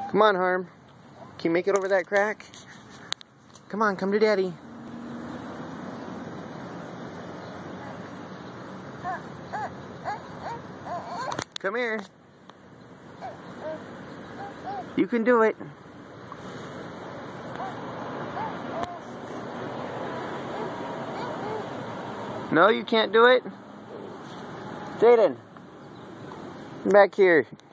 Come on, Harm. Can you make it over that crack? Come on, come to Daddy. Come here. You can do it. No, you can't do it. Jaden, come back here.